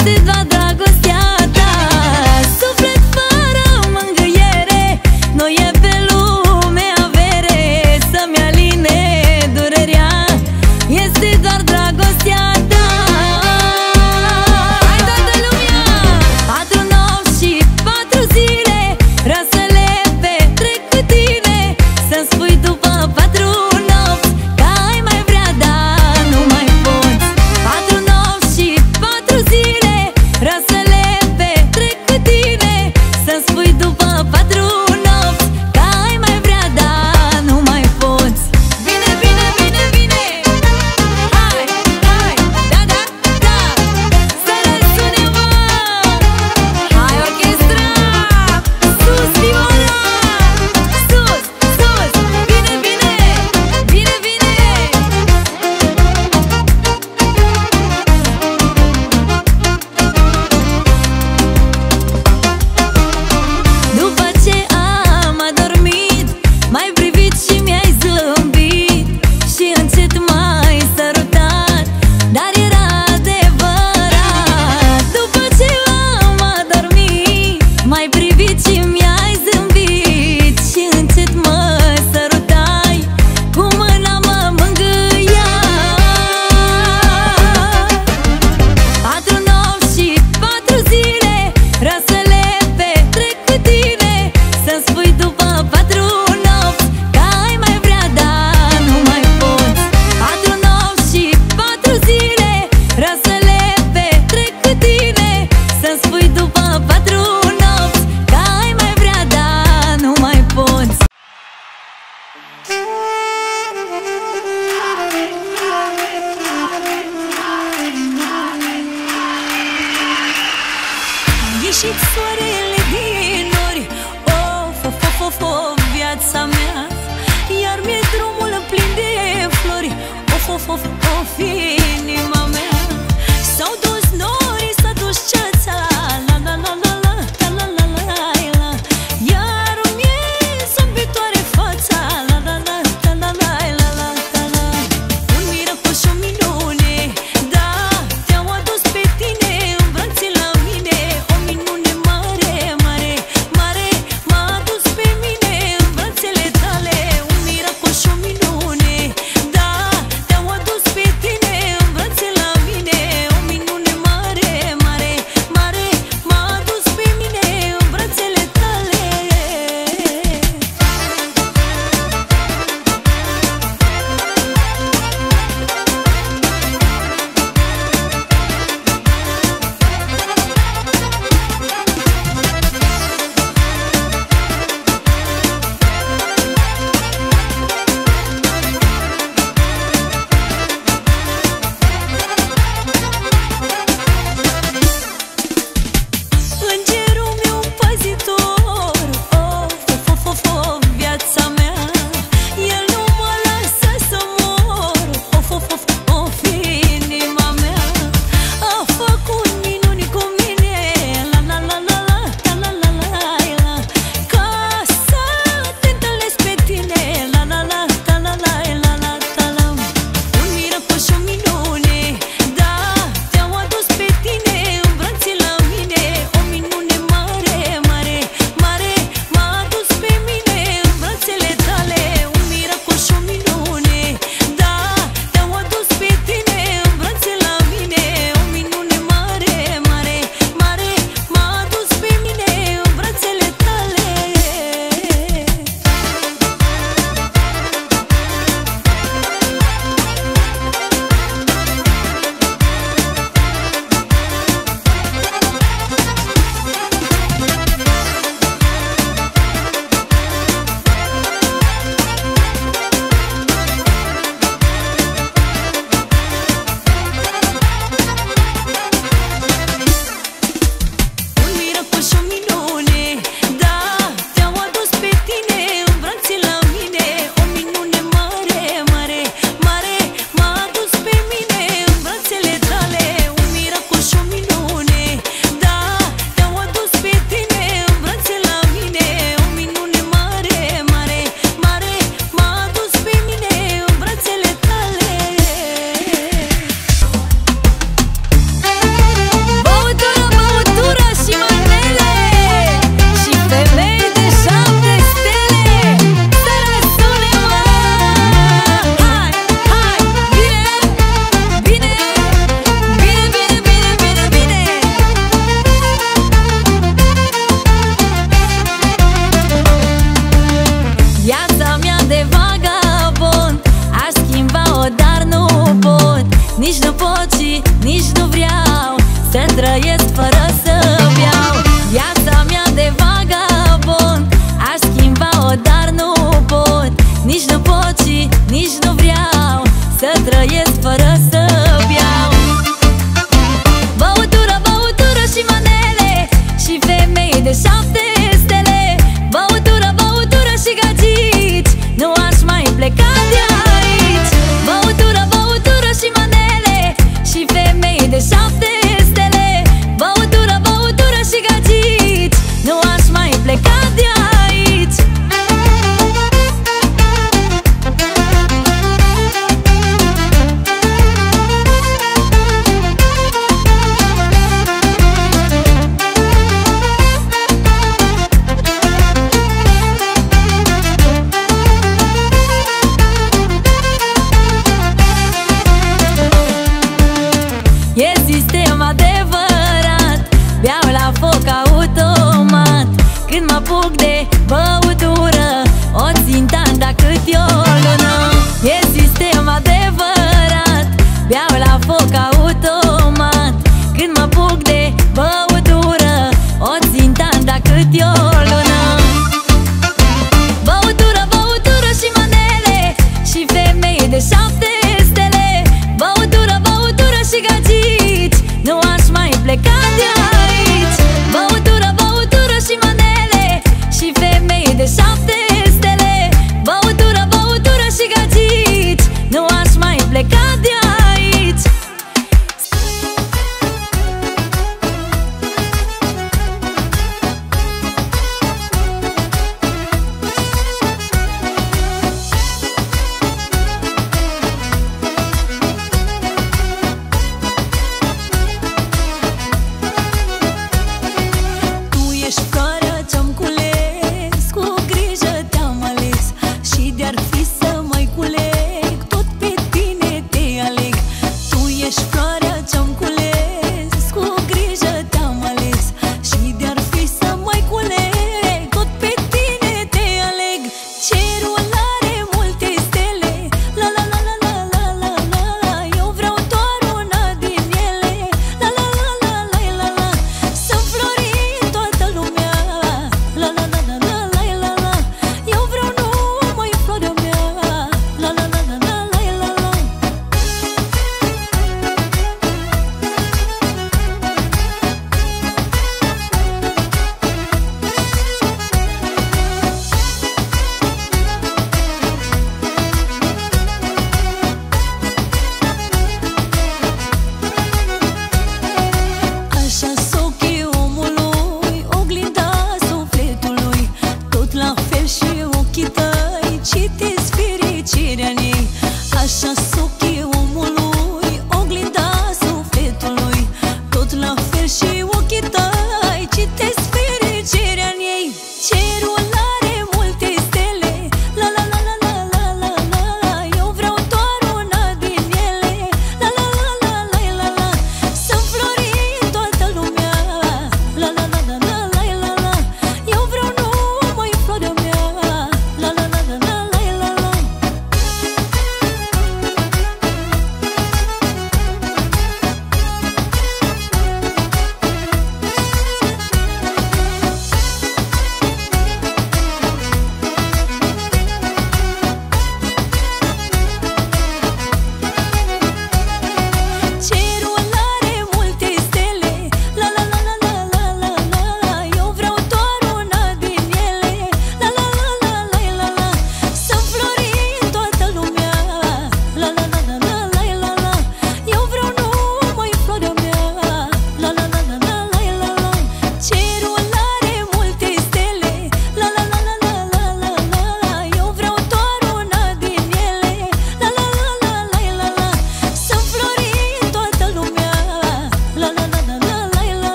ieșit soarele din nori. Of, of, of, of, of, viața mea. Iar mi-e drumul plin de flori. Of, of, of, of, inima mea. S-au dus norii, s-a dus ceața. La, la, la, la, la, la, la, la, la, la. Iar mi-e zâmbitoare fața. La, la, la, la, la, la, la, la, la, la. Un miracol și o minune, da, te-au adus pe tine în brațe la mine. O minune mare trăiesc fără să beau. Viața mea de vagabond aș schimba-o, dar nu pot. Nici nu pot și nici nu vreau să trăiesc fără să beau. Băutură, băutură și manele și femei de 7 stele. Băutură, băutură și gagici, nu aș mai pleca de aici. Băutură, băutură și manele și femei de 7 stele. Băutură, băutură și gagici, nu aș mai pleca de aici. E sistem adevărat, beau la foc automat. Când mă apuc de băutură, o țin tanda cât e o lună. E sistem adevărat, beau la foc automat. Când mă apuc de băutură, o țin tanda cât e o lună. Băutură, băutură și manele și femei de 7 stele. Băutură, băutură și gagici, nu aș mai pleca de aici. Băutură, băutură și manele și femei de 7 stele. Băutură, băutură și gagici, nu aș mai pleca de aici.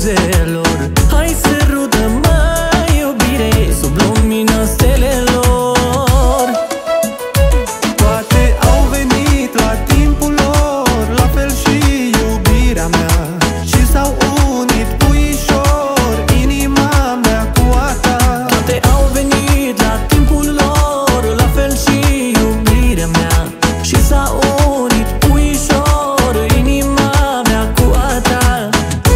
buzelor. Hai să rudăm, mai iubire, sub lumina stelelor. Toate au venit la timpul lor, la fel și iubirea mea, și s-au unit puișor, inima mea cu a ta. Toate au venit la timpul lor, la fel și iubirea mea, și s-au unit puișor, inima mea cu a ta.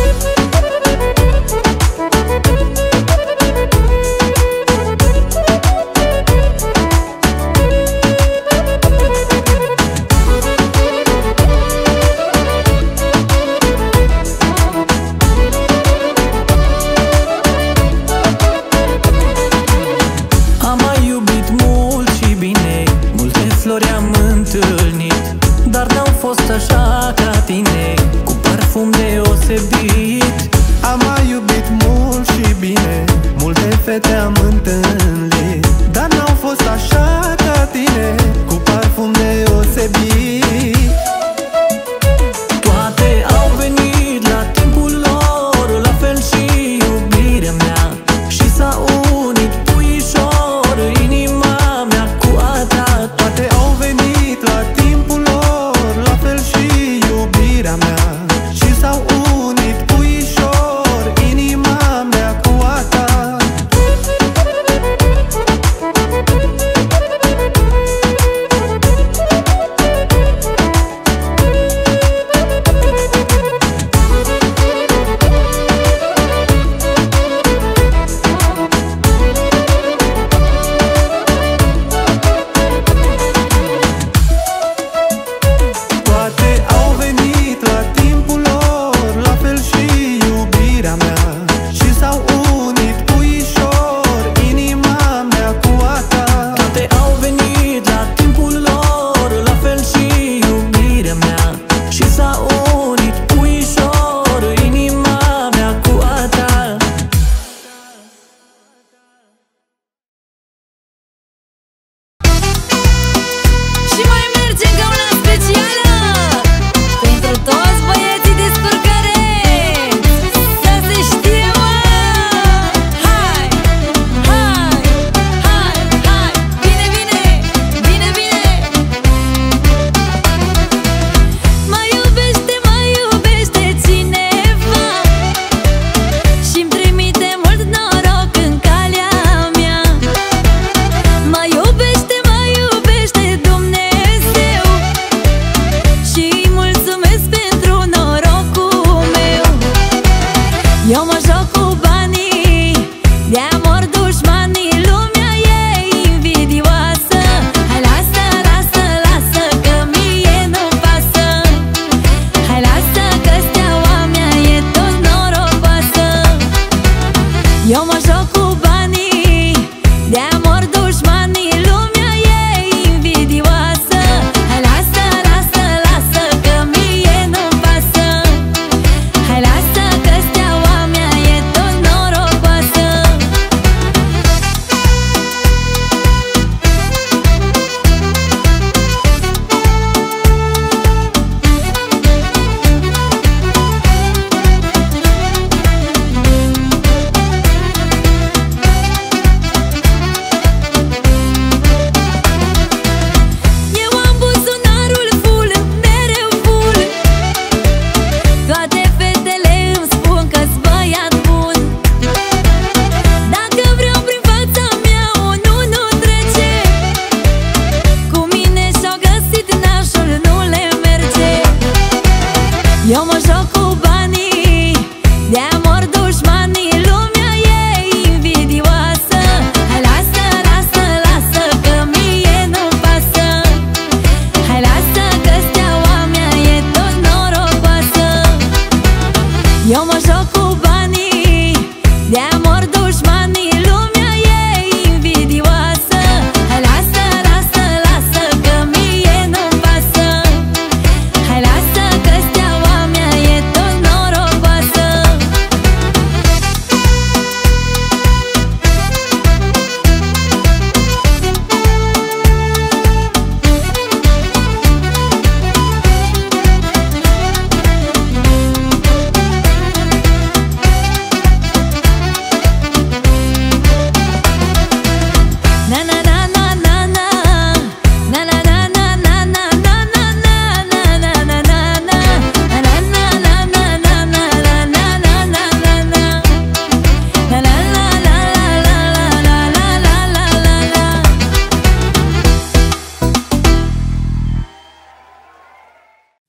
Am mai iubit mult și bine, multe flori am întâlnit, dar n-au fost așa ca tine, cu parfum deosebit. Am mai iubit mult și bine, multe fete am întâlnit, dar n-au fost așa ca tine, cu parfum deosebit. Toate au venit la timpul lor, la fel și iubirea mea, și s-au unit puișor, inima mea cu a ta. Toate au venit la timpul lor, la fel și iubirea mea, și s-au unit puișor, inima mea cu a ta. Toate au venit la timpul lor, la fel și iubirea mea, și s-au unit puișor, inima mea cu a ta. Toate au venit la timpul lor, la fel și iubirea mea, și s-au unit puișor, inima mea cu a ta. Și mai merge încă una specială pentru toți băieții descurcăreți, să se știe, mă! Hai, hai, hai, hai! Bine, bine, bine, bine! Mă iubește cineva și-mi trimite mult noroc în calea mea. Mă iubește Dumnezeu și-i mulțumesc pentru norocul meu. Eu mă joc cu banii, de amor dușmanii, lumea e invidioasă. Hai lasă, lasă, lasă, că mie nu-mi pasă. Hai lasă că steaua mea e tot norocoasă. Eu mă joc cu banii, de amor dușmanii, lumea e invidioasă. Hai lasă, lasă, lasă, că mie nu-mi pasă. Hai lasă că steaua mea e tot norocoasă. Eu am buzunarul full, mereu full. Toate fetele îmi spun că-s băiat bun. Dacă vreau prin fața mea, unul nu trece. Cu mine și-au găsit nașul, nu le merge. Eu mă joc cu banii, de amor dușmanii, lumea e invidioasă. Hai lasă, lasă, lasă, că mie nu-mi pasă. Hai lasă că steaua mea e tot norocoasă. Eu mă joc cu banii, de amor dușmanii, lumea e invidioasă. Hai lasă, lasă, lasă, că mie nu-mi pasă. Hai lasă că steaua mea e tot norocoasă.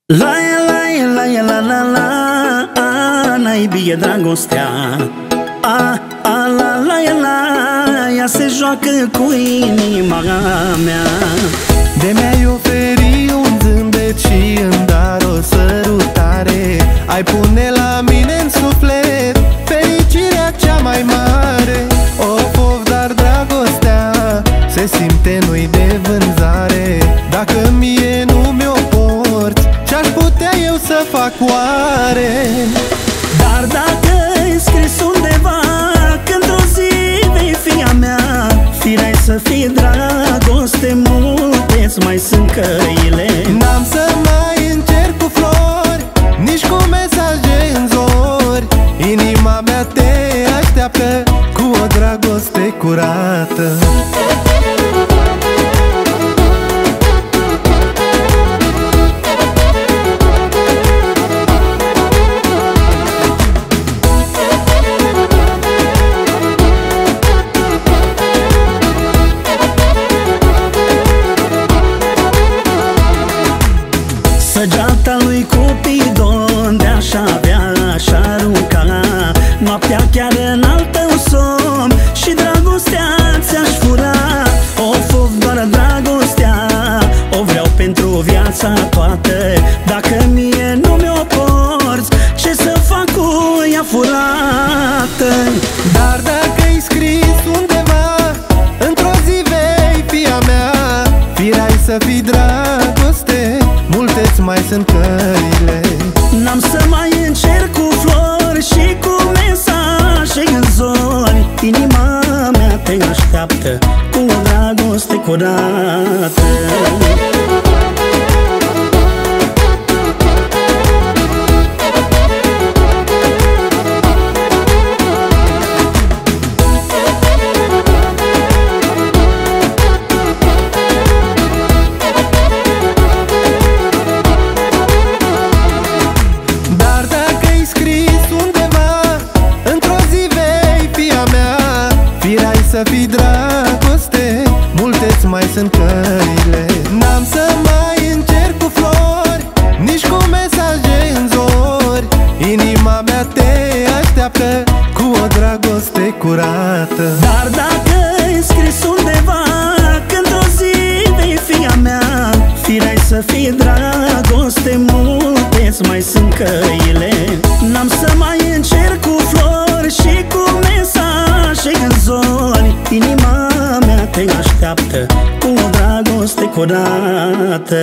La n-ai dragostea. Ea se joacă cu inima mea. De mi-ai oferi un zâmbet și în dar o sărutare, ai pune la mine în suflet fericirea cea mai mare. Of, dar dragostea se simte, nu-i de vânzare. Dacă mie nu mi-o porți, ce-aș putea eu să fac oare? Dar dacă-i scris undeva că într-o zi vei fi a mea, firea să fie dragoste, multe-ți mai sunt căile. N-am să mai încerc cu flori, nici cu mesaje în zori. Inima mea te așteaptă cu o dragoste curată. Săgeata lui Cupidon de-aș avea, aș arunca noaptea chiar în al tău somn și dragostea ți-aș fura. Of, doar dragostea o vreau pentru viața toată. Dacă mie nu mi-o porți, ce să fac cu ea furată? Dar dacă-i scris undeva, într-o zi vei fi a mea, firea-i să fii dragoste, multe-ți mai sunt căile. N-am să mai încerc cu flori și cu mesaje în zori. Inima mea te așteaptă cu o dragoste curată. Să fii dragoste, multe-ți mai sunt căile. N-am să mai încerc cu flori, nici cu mesaje în zori. Inima mea te așteaptă cu o dragoste curată. Dar dacă-i scris undeva că într-o zi vei fi a mea, firea-i să fie dragoste, multe-ți mai sunt căile. N-am să mai încerc cu flori și cu mesaje în zori. Inima mea te așteaptă cu o dragoste curată.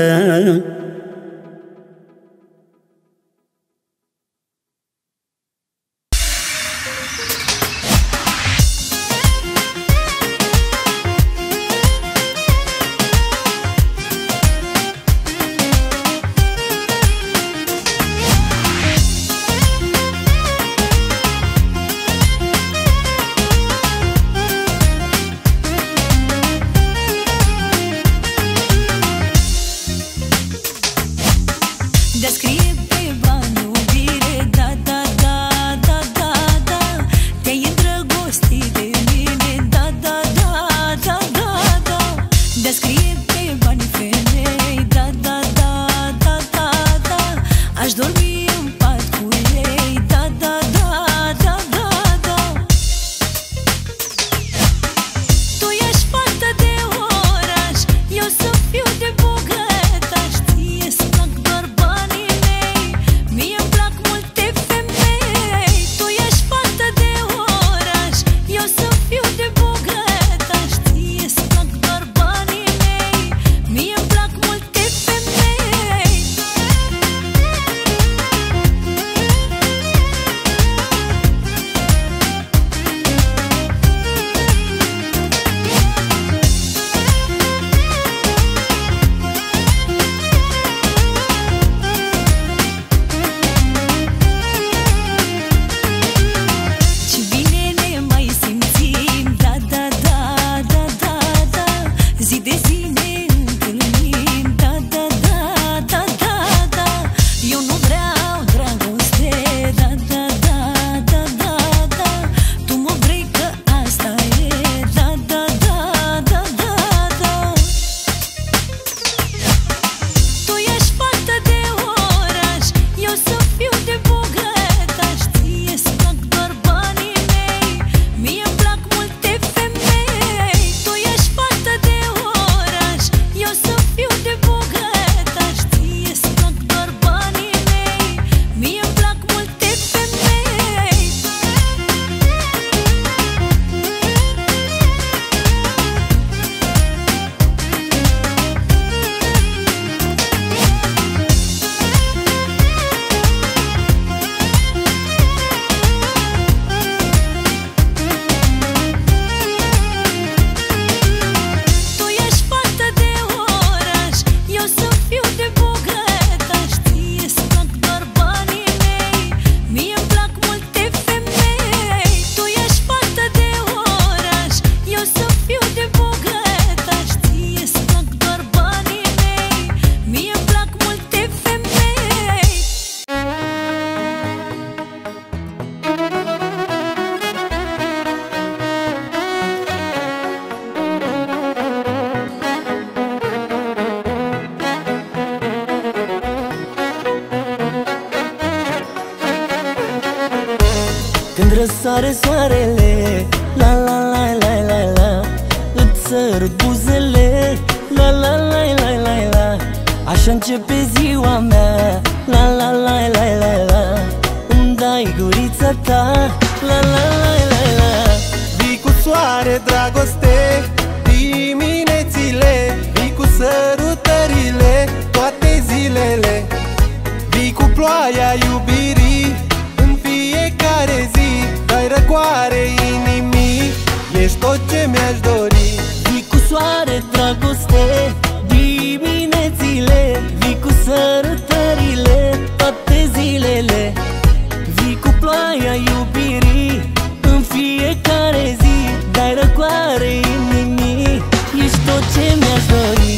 când răsare soarele, la la la la la la, îți sărut buzele, la la la la la la. Așa începe ziua mea, la la la la la la. Îmi dai gurița ta, la la la la la. Vii cu soare, dragoste, diminețile, vii cu sărutările, toate zilele. Vii cu ploaia iubirii, în fiecare zi, dai răcoare inimii, ești tot ce mi-aș dori. Vii cu soare, dragoste, diminețile, vii cu sărutările, toate zilele. Vii cu ploaia iubirii, în fiecare zi, dai răcoare inimii, ești tot ce mi-aș dori.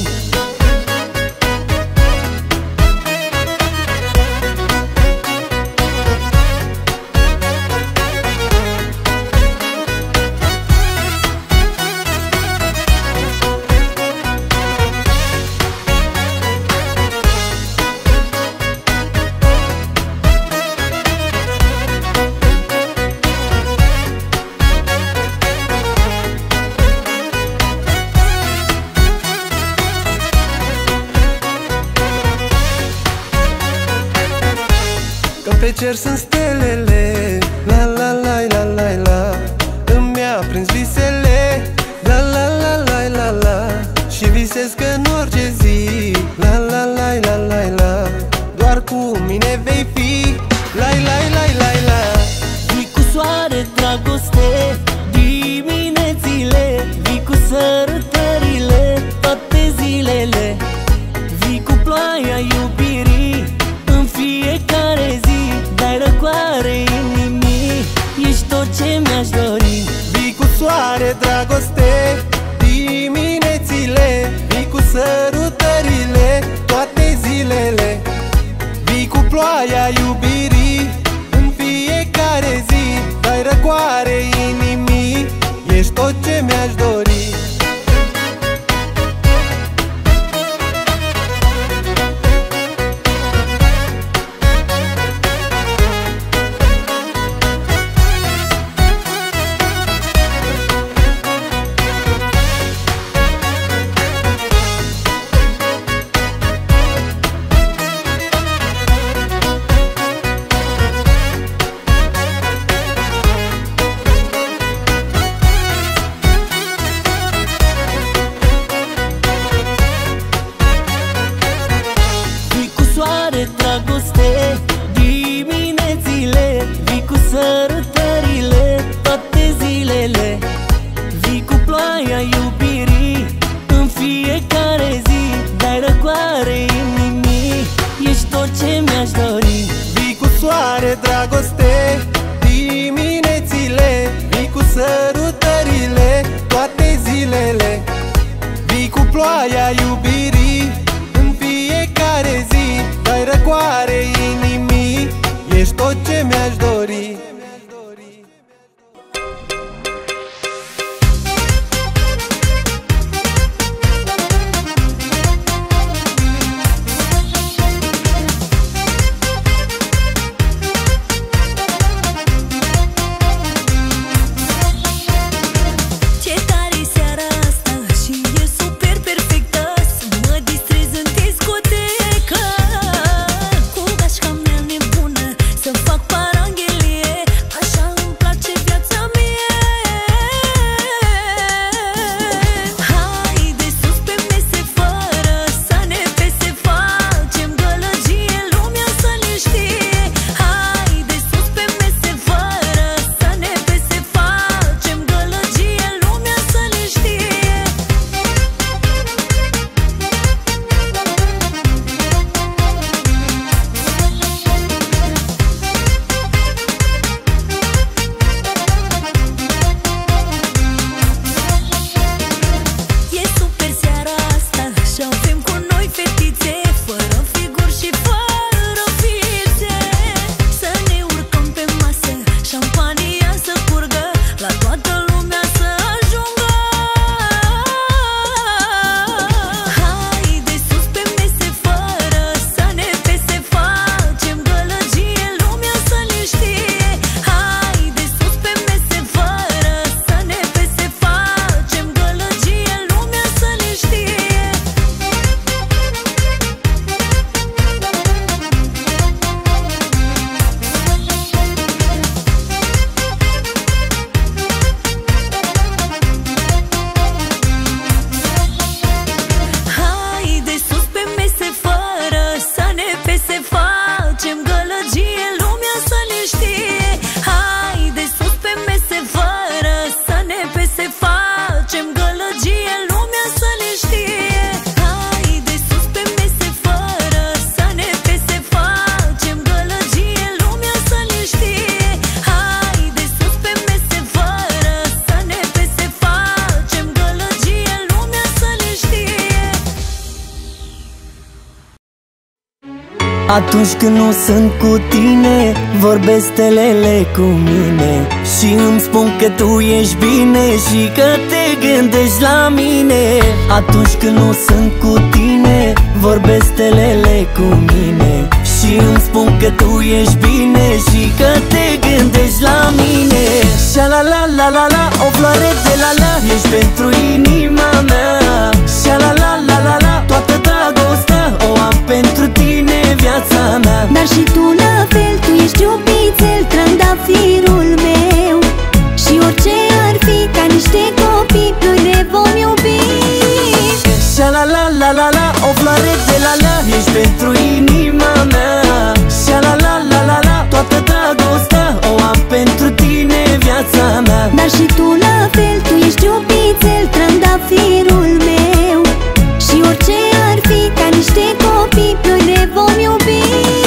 Pe cer sunt stelele, la la la la la la. Îmi-a prins visele, la la la la la la. Și visez că în orice zi, la la la la la la, doar cu mine vei fi, la la la la la. Vii cu soare, dragoste, diminețile, vii cu sărutările, toate zilele. Vii cu ploaia iubirii, în fiecare zi, dai răcoare inimii, ești tot ce mi-aș dori. Vii cu soare, dragoste, diminețile, vii cu sărutările, toate zilele. Vii cu ploaia iubirii, în fiecare zi, dai răcoare inimii, ești tot ce mi-aș dori. Dragoste, diminețile, vii cu sărutările, toate zilele. Vii cu ploaia iubirii, în fiecare zi, dai răcoare inimii, ești tot ce mi-aș dori. Vii cu soare, dragoste, diminețile, vii cu sărutările, toate zilele. Vii cu ploaia iubirii, în fiecare zi, dai răcoare inimii, ești tot ce mi-aș dori. Cu gașca mea nebună să fac paranghe Atunci când nu sunt cu tine, vorbesc stelele cu mine și îmi spun că tu ești bine și că te gândești la mine. Atunci când nu sunt cu tine, vorbesc stelele cu mine și îmi spun că tu ești bine și că te gândești la mine. Sha-la la la la la, o floare de la la, ești pentru inima mea. Sha-la la la la la, toată dragostea o am pentru tine, viața mea. Dar și tu la fel, tu ești iubițel, trandafirul meu. Și orice ar fi, ca niște copii, noi ne vom iubi. Sha-la la la la la, o floare de la la, ești pentru inima mea. Sha-la la la la la, toată dragostea o am pentru tine, viața mea. Dar și tu la fel, tu ești iubițel, trandafirul meu. Și orice ar fi, ca niște copii, noi ne vom iubi.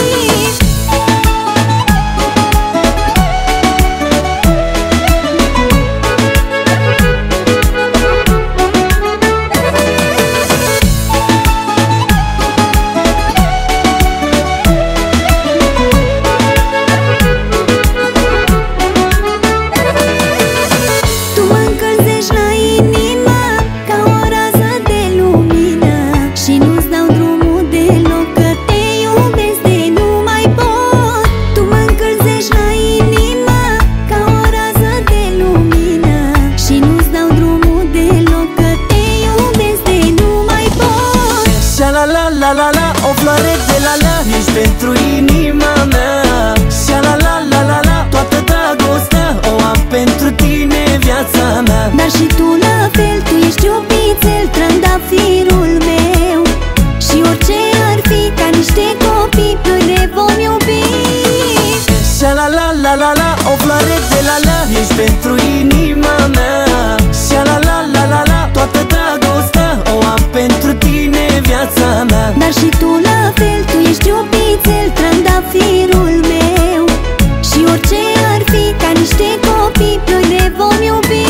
La la la, o floare de la la, ești pentru inima mea. Sha-la la la la la, toată dragostea o am pentru tine, viața mea. Dar și tu la fel, tu ești iubițel, trandafirul meu. Și orice ar fi, ca niște copii, noi ne vom iubi. Sha-la la la la la, o floare de la la, ești pentru inima mea. Sha-la la la la la, toată dragostea o am pentru tine, viața mea. Dar și tu la fel, tu ești iubițel, trandafirul meu. Și orice ar fi, ca niște copii, noi ne vom iubi.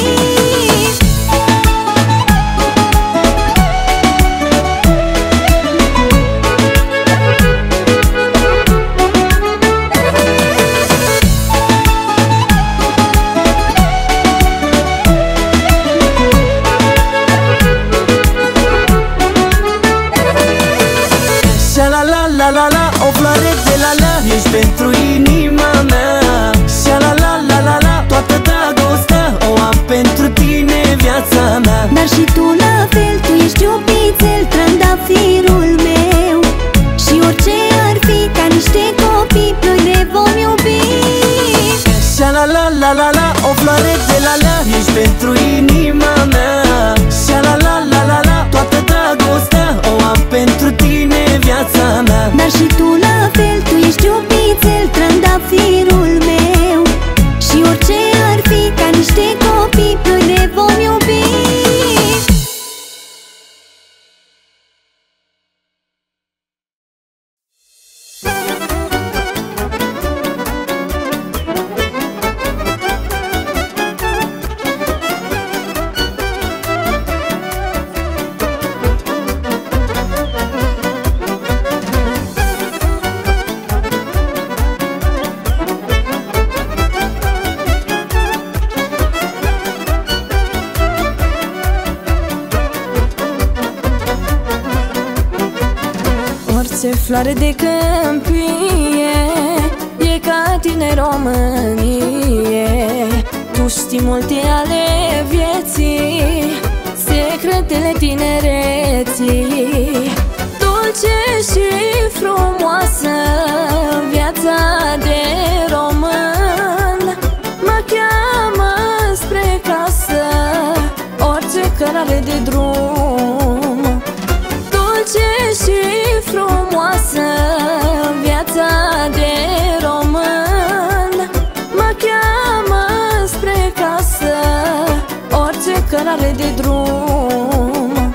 Sha-la la la la la, o floare de la la, ești pentru inima mea. Sha-la la la la la, toată dragostea o am pentru tine, viața mea. Dar și tu la fel, tu ești iubițel, trandafirul meu. Și orice ar fi, ca niște copii, noi ne vom iubi. Sha-la la la la la, o floare de la la, ești pentru inima mea. Sha-la la la la la, toată dragostea o am pentru tine, viața mea. Dar și tu la fel, tu ești iubițel, trandafirul meu. Și orice ar fi, ca niște copii, noi ne vom iubi. Orice floare de câmpie e ca tine, Românie. Tu știi multe ale vieții, secretele tinereții. Dulce și frumoasă viața de român mă cheamă spre casă, orice cărare de drum. Dulce și frumoasă viața de român mă cheamă spre casă, orice cărare de drum.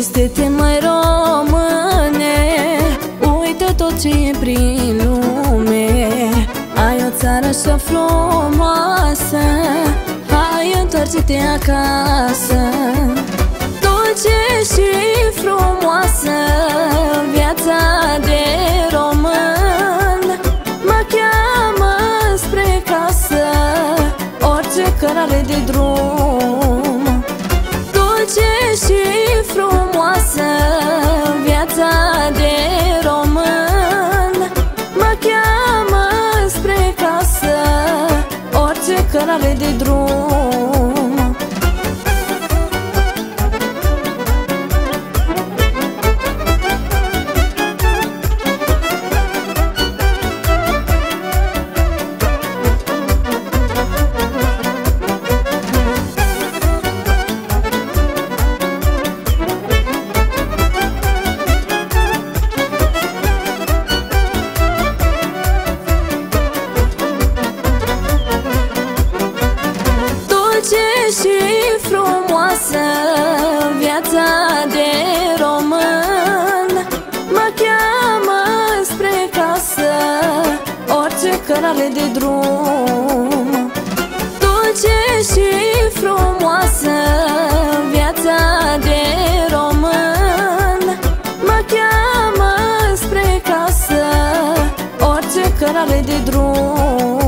Dragoste-te, măi române, uită tot ce e prin lume. Ai o țară așa frumoasă, hai, întoarce-te acasă. Dulce și frumoasă viața de român, mă cheamă spre casă orice cărare de drum. Dulce și frumoasă viața de român, mă cheamă spre casă orice cărare de drum. Și frumoasă viața de român, mă cheamă spre casă orice cărare de drum. Dulce și frumoasă viața de român, mă cheamă spre casă orice cărare de drum.